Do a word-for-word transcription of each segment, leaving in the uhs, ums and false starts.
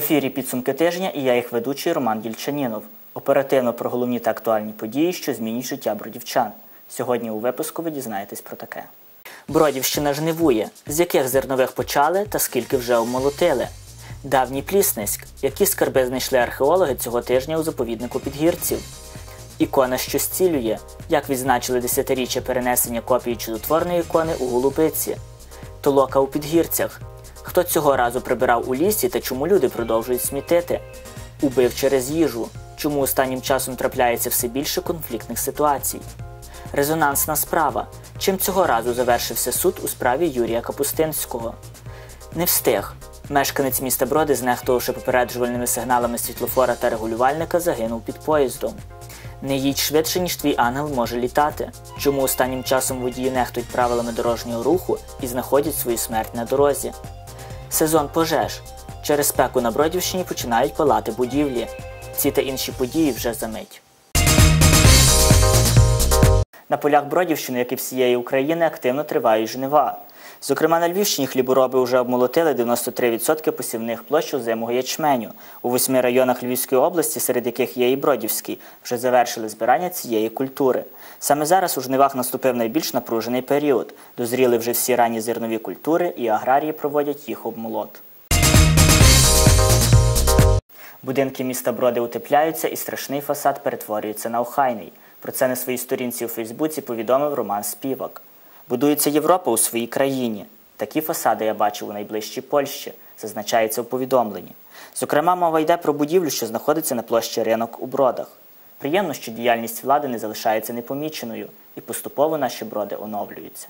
ефірі «Підсумки тижня» і я їх ведучий Роман Єльчанінов. Оперативно про головні та актуальні події, що змінюють життя бродівчан. Сьогодні у випуску ви дізнаєтесь про таке. Бродівщина жнивує. З яких зернових почали та скільки вже обмолотили? Давній Плісницьк. Які скарби знайшли археологи цього тижня у заповіднику Підгірців? Ікона, що зцілює. Як відзначили десятиріччя перенесення копії чудотворної ікони у Голубиці? Толока у Підгірцях. Хто цього разу прибирав у лісі та чому люди продовжують смітити? Убив через їжу. Чому останнім часом трапляється все більше конфліктних ситуацій? Резонансна справа. Чим цього разу завершився суд у справі Юрія Капустинського? Не встиг. Мешканець міста Броди, знехтувавши попереджувальними сигналами світлофора та регулювальника, загинув під поїздом. Не їдь швидше, ніж твій ангел може літати. Чому останнім часом водії нехтують правилами дорожнього руху і знаходять свою смерть на дорозі? Сезон пожеж. Через спеку на Бродівщині починають палати будівлі. Ці та інші події вже за мить. На полях Бродівщини, як і всієї України, активно тривають жнива. Зокрема, на Львівщині хлібороби вже обмолотили дев'яносто три відсотки посівних площ озимого ячменю. У восьми районах Львівської області, серед яких є і Бродівський, вже завершили збирання цієї культури. Саме зараз у жнивах наступив найбільш напружений період. Дозріли вже всі ранні зернові культури і аграрії проводять їх обмолот. Будинки міста Броди утепляються і страшний фасад перетворюється на охайний. Про це на своїй сторінці у Фейсбуці повідомив Роман Співак. Будується Європа у своїй країні. Такі фасади я бачив у найближчій Польщі, зазначається у повідомленні. Зокрема, мова йде про будівлю, що знаходиться на площі Ринок у Бродах. Приємно, що діяльність влади не залишається непоміченою, і поступово наші Броди оновлюються.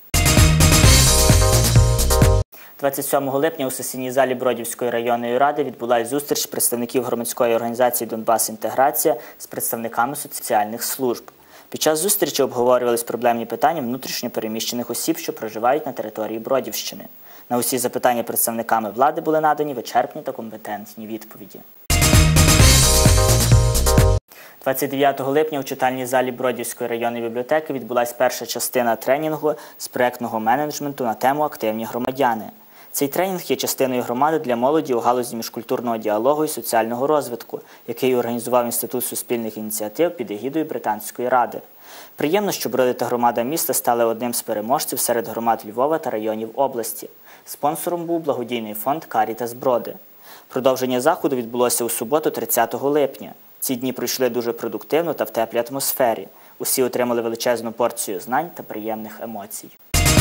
двадцять сьомого липня у сесійній залі Бродівської районної ради відбулася зустріч представників громадської організації «Донбас-Інтеграція» з представниками соціальних служб. Під час зустрічі обговорювались проблемні питання внутрішньо переміщених осіб, що проживають на території Бродівщини. На усі запитання представниками влади були надані вичерпні та компетентні відповіді. двадцять дев'ятого липня у читальній залі Бродівської районної бібліотеки відбулася перша частина тренінгу з проєктного менеджменту на тему «Активні громадяни». Цей тренінг є частиною громади для молоді у галузі міжкультурного діалогу і соціального розвитку, який організував Інститут суспільних ініціатив під егідою Британської ради. Приємно, що Броди та громада міста стали одним з переможців серед громад Львова та районів області. Спонсором був благодійний фонд «Карітас Броди». Продовження заходу відбулося у суботу, тридцятого липня. Ці дні пройшли дуже продуктивно та в теплій атмосфері. Усі отримали величезну порцію знань та приємних емоцій.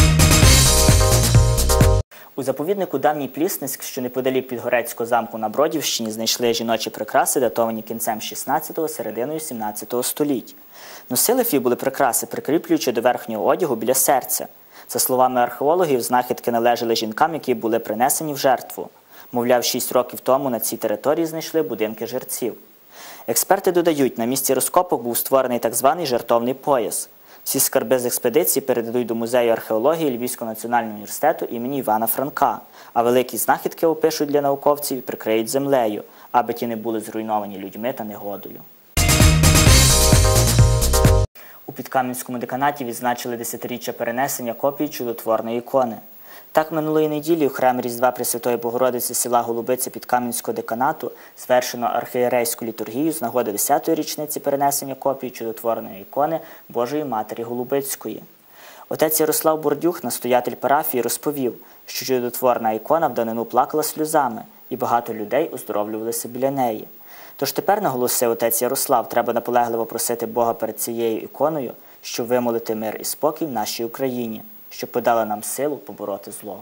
У заповіднику Давній Плісницьк, що неподалік Підгорецького замку на Бродівщині, знайшли жіночі прикраси, датовані кінцем шістнадцятого – серединою сімнадцятого століть. Носили фібули прикраси, прикріплюючи до верхнього одягу біля серця. За словами археологів, знахідки належали жінкам, які були принесені в жертву. Мовляв, шість років тому на цій території знайшли будинки жерців. Експерти додають, на місці розкопок був створений так званий жертовний пояс. Всі скарби з експедиції передадуть до Музею археології Львівського національного університету імені Івана Франка, а великі знахідки опишуть для науковців і прикриють землею, аби ті не були зруйновані людьми та негодою. У Підкам'янському деканаті відзначили десятиріччя перенесення копії чудотворної ікони. Так, минулої неділі у храмі Різдва Пресвятої Богородиці села Голубиця Підкам'янського деканату звершено архієрейську літургію з нагоди десятої річниці перенесення копії чудотворної ікони Божої Матері Голубицької. Отець Ярослав Бордюх, настоятель парафії, розповів, що чудотворна ікона в данину плакала сльозами, і багато людей оздоровлювалися біля неї. Тож тепер, наголосив отець Ярослав, треба наполегливо просити Бога перед цією іконою, щоб вимолити мир і спокій в нашій Україні, що подала нам силу побороти зло.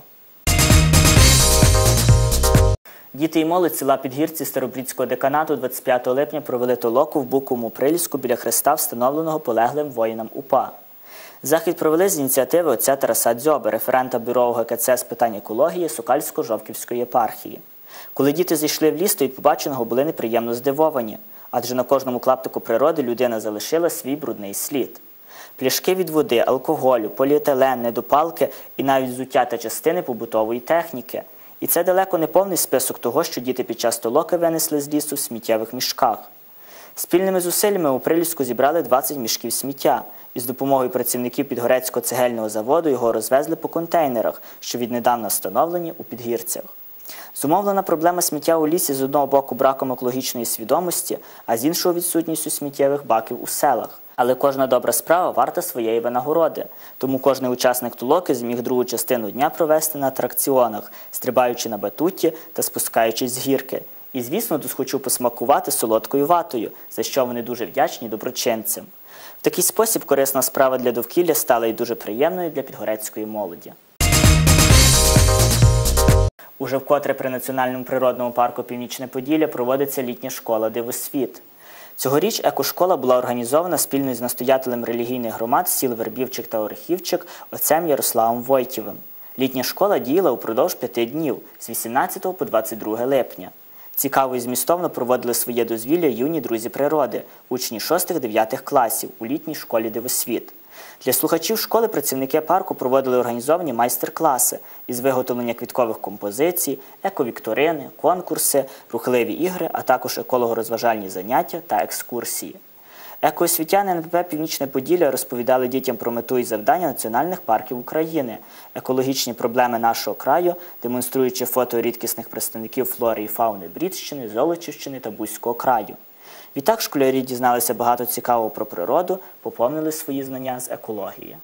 Діти і молодь села Підгірці Старобрідського деканату двадцять п'ятого липня провели толоку в Буковому Приліску біля хреста, встановленого полеглим воїнам УПА. Захід провели з ініціативи отця Тараса Дзьоби, референта бюро УГКЦ з питань екології Сокальсько-Жовківської єпархії. Коли діти зайшли в ліс, то від побаченого були неприємно здивовані, адже на кожному клаптику природи людина залишила свій брудний слід. Пляшки від води, алкоголю, поліетилен, недопалки і навіть взуття та частини побутової техніки. І це далеко не повний список того, що діти під час толоки винесли з лісу в сміттєвих мішках. Спільними зусиллями у Приліску зібрали двадцять мішків сміття, і з допомогою працівників Підгорецького цегельного заводу його розвезли по контейнерах, що віднедавна встановлені у Підгірцях. Зумовлена проблема сміття у лісі з одного боку браком екологічної свідомості, а з іншого відсутністю сміттєвих баків у селах. Але кожна добра справа варта своєї винагороди. Тому кожний учасник толоки зміг другу частину дня провести на атракціонах, стрибаючи на батуті та спускаючись з гірки. І, звісно, досхочу посмакувати солодкою ватою, за що вони дуже вдячні доброчинцям. В такий спосіб корисна справа для довкілля стала й дуже приємною для підгорецької молоді. Уже вкотре при Національному природному парку Північне Поділля проводиться літня школа «Дивосвіт». Цьогоріч екошкола була організована спільно з настоятелем релігійних громад сіл Вербівчик та Орехівчик отцем Ярославом Войтєвим. Літня школа діяла упродовж п'яти днів з вісімнадцятого по двадцять друге липня. Цікаво і змістовно проводили своє дозвілля юні друзі природи, учні шостих-дев'ятих класів у літній школі «Дивосвіт». Для слухачів школи працівники парку проводили організовані майстер-класи із виготовлення квіткових композицій, ековікторини, конкурси, рухливі ігри, а також еколого-розважальні заняття та екскурсії. Екоосвітяни ен пе пе «Північне Поділля» розповідали дітям про мету і завдання національних парків України, екологічні проблеми нашого краю, демонструючи фото рідкісних представників флори і фауни Брідщини, Золочівщини та Бузького краю. Відтак школярі дізналися багато цікавого про природу, поповнили свої знання з екології.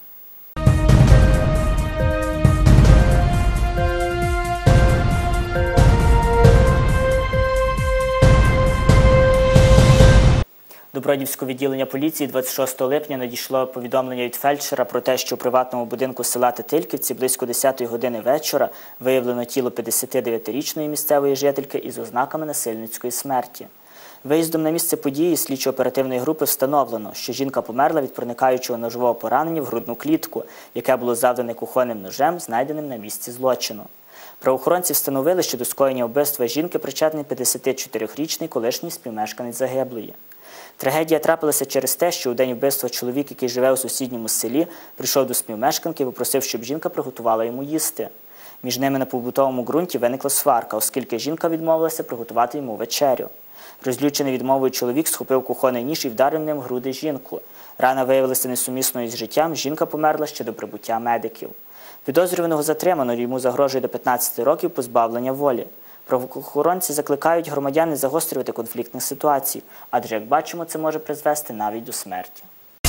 До Бродівського відділення поліції двадцять шостого липня надійшло повідомлення від фельдшера про те, що у приватному будинку села Тетильківці близько десятої години вечора виявлено тіло п'ятдесятидев'ятирічної місцевої жительки із ознаками насильницької смерті. Виїздом на місце події слідчо-оперативної групи встановлено, що жінка померла від проникаючого ножового поранення в грудну клітку, яке було завдане кухонним ножем, знайденим на місці злочину. Правоохоронці встановили, що до скоєння вбивства жінки причетний п'ятдесятичотирирічний колишній співмешканець загиблої. Трагедія трапилася через те, що у день вбивства чоловік, який живе у сусідньому селі, прийшов до співмешканки і попросив, щоб жінка приготувала йому їсти. Між ними на побутовому ґрунті виникла сварка, оскільки жінка відмовилася приготувати йому вечерю. Розлючений відмовою чоловік схопив кухонний ніж і вдарив ним в груди жінку. Рана виявилася несумісною з життям, жінка померла ще до прибуття медиків. Підозрюваного затримано, йому загрожує до п'ятнадцяти років позбавлення волі. Правоохоронці закликають громадян не загострювати конфліктних ситуацій, адже, як бачимо, це може призвести навіть до смерті.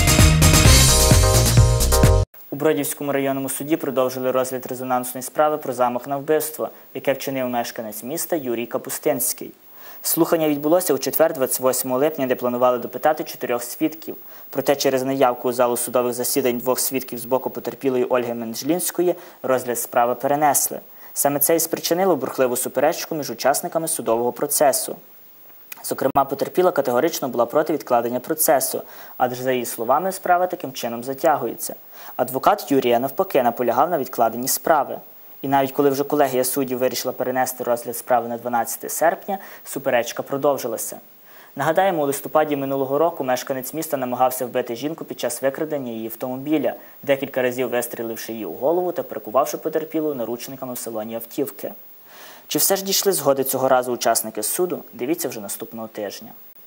У Бродівському районному суді продовжили розгляд резонансної справи про замах на вбивство, яке вчинив мешканець міста Юрій Капустинський. Слухання відбулося у четвер, двадцять восьмого липня, де планували допитати чотирьох свідків. Проте через наявку у залу судових засідань двох свідків з боку потерпілої Ольги Менджлінської розгляд справи перенесли. Саме це і спричинило бурхливу суперечку між учасниками судового процесу. Зокрема, потерпіла категорично була проти відкладення процесу, адже, за її словами, справа таким чином затягується. Адвокат Юрія, навпаки, наполягав на відкладенні справи. І навіть коли вже колегія суддів вирішила перенести розгляд справи на дванадцяте серпня, суперечка продовжилася. Нагадаємо, у листопаді минулого року мешканець міста намагався вбити жінку під час викрадення її автомобіля, декілька разів вистріливши її у голову та прикувавши потерпілу наручниками в салоні автівки. Чи все ж дійшли згоди цього разу учасники суду? Дивіться вже наступного тижня.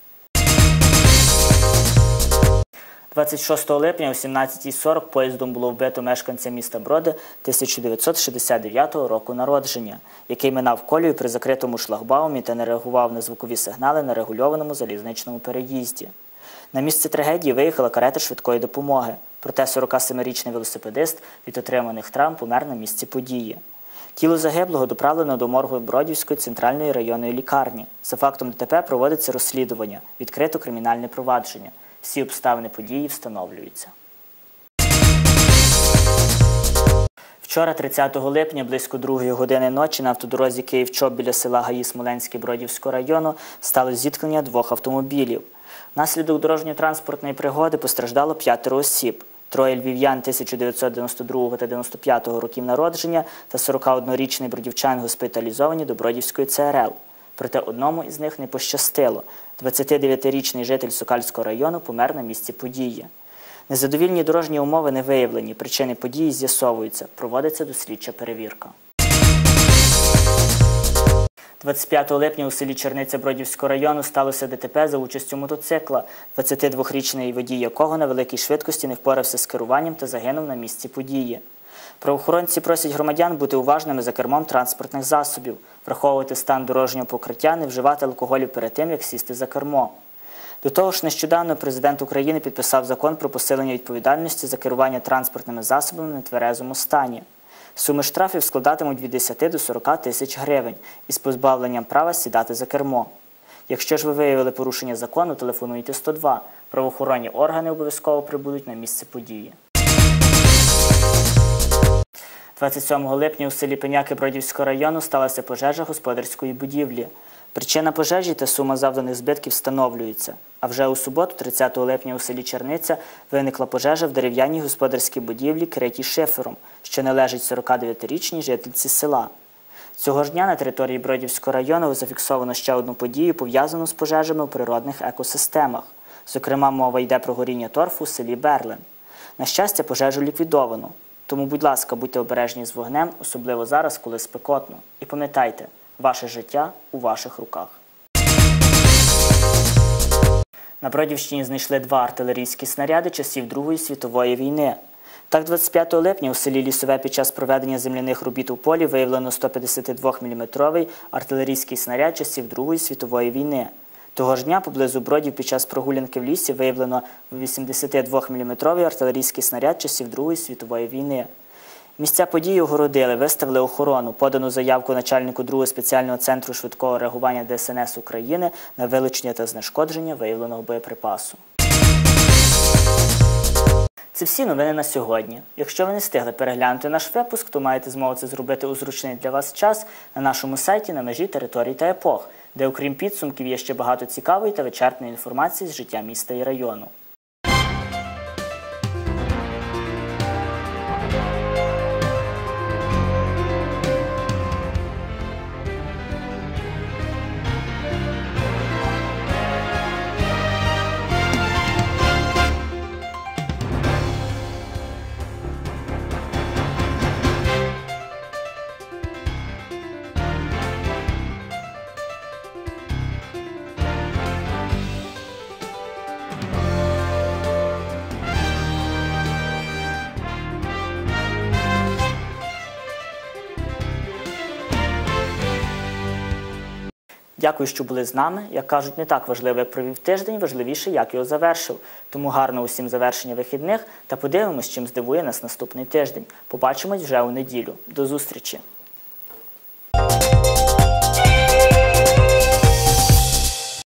двадцять шостого липня о сімнадцятій сорок поїздом було вбито мешканця міста Броди тисяча дев'ятсот шістдесят дев'ятого року народження, який минав колію при закритому шлагбаумі та не реагував на звукові сигнали на регульованому залізничному переїзді. На місце трагедії виїхала карета швидкої допомоги, проте сорокасемирічний велосипедист від отриманих травм помер на місці події. Тіло загиблого доправлено до моргу Бродівської центральної районної лікарні. За фактом де те пе проводиться розслідування, відкрито кримінальне провадження. Всі обставини події встановлюються. Вчора, тридцятого липня, близько другої години ночі, на автодорозі Київ-Чоп біля села Гаї Смоленське Бродівського району сталося зіткнення двох автомобілів. Внаслідок дорожньо-транспортної пригоди постраждало п'ятеро осіб. Троє львів'ян тисяча дев'ятсот дев'яносто другого та дев'яносто п'ятого років народження та сорокаоднорічний бродівчанин госпіталізовані до Бродівської це ер ел. Проте одному із них не пощастило. двадцятидев'ятирічний житель Сокальського району помер на місці події. Незадовільні дорожні умови не виявлені, причини події з'ясовуються, проводиться дослідча перевірка. двадцять п'ятого липня у селі Черниця Бродівського району сталося де те пе за участю мотоцикла, двадцятидвохрічний водій якого на великій швидкості не впорався з керуванням та загинув на місці події. Правоохоронці просять громадян бути уважними за кермом транспортних засобів, враховувати стан дорожнього покриття, не вживати алкоголю перед тим, як сісти за кермо. До того ж, нещодавно президент України підписав закон про посилення відповідальності за керування транспортними засобами в нетверезому стані. Суми штрафів складатимуть від десяти до сорока тисяч гривень із позбавленням права сідати за кермо. Якщо ж ви виявили порушення закону, телефонуйте сто два. Правоохоронні органи обов'язково прибудуть на місце події. двадцять сьомого липня у селі Пеняки Бродівського району сталася пожежа господарської будівлі. Причина пожежі та сума завданих збитків встановлюються. А вже у суботу, тридцятого липня, у селі Черниця виникла пожежа в дерев'яній господарській будівлі, критій шифером, що належить сорокадев'ятирічній жительці села. Цього ж дня на території Бродівського району зафіксовано ще одну подію, пов'язану з пожежами у природних екосистемах. Зокрема, мова йде про горіння торфу у селі Берлин. На щастя, пожежу ліквідовано. Тому, будь ласка, будьте обережні з вогнем, особливо зараз, коли спекотно. І пам'ятайте, ваше життя у ваших руках. На Бродівщині знайшли два артилерійські снаряди часів Другої світової війни. Так, двадцять п'ятого липня у селі Лісове під час проведення земляних робіт у полі виявлено сто п'ятдесятидвоміліметровий артилерійський снаряд часів Другої світової війни. Того ж дня поблизу Бродів під час прогулянки в лісі виявлено вісімдесятидвоміліметровий артилерійський снаряд часів Другої світової війни. Місця події огородили, виставили охорону, подану заявку начальнику другого спеціального центру швидкого реагування Де Ес Ен Ес України на вилучення та знешкодження виявленого боєприпасу. Це всі новини на сьогодні. Якщо ви не встигли переглянути наш випуск, то маєте змогу це зробити у зручний для вас час на нашому сайті «На межі територій та епох», де окрім підсумків є ще багато цікавої та вичерпної інформації з життя міста і району. Дякую, що були з нами. Як кажуть, не так важливо, як провів тиждень, важливіше, як його завершив. Тому гарно усім завершення вихідних та подивимось, чим здивує нас наступний тиждень. Побачимось вже у неділю. До зустрічі!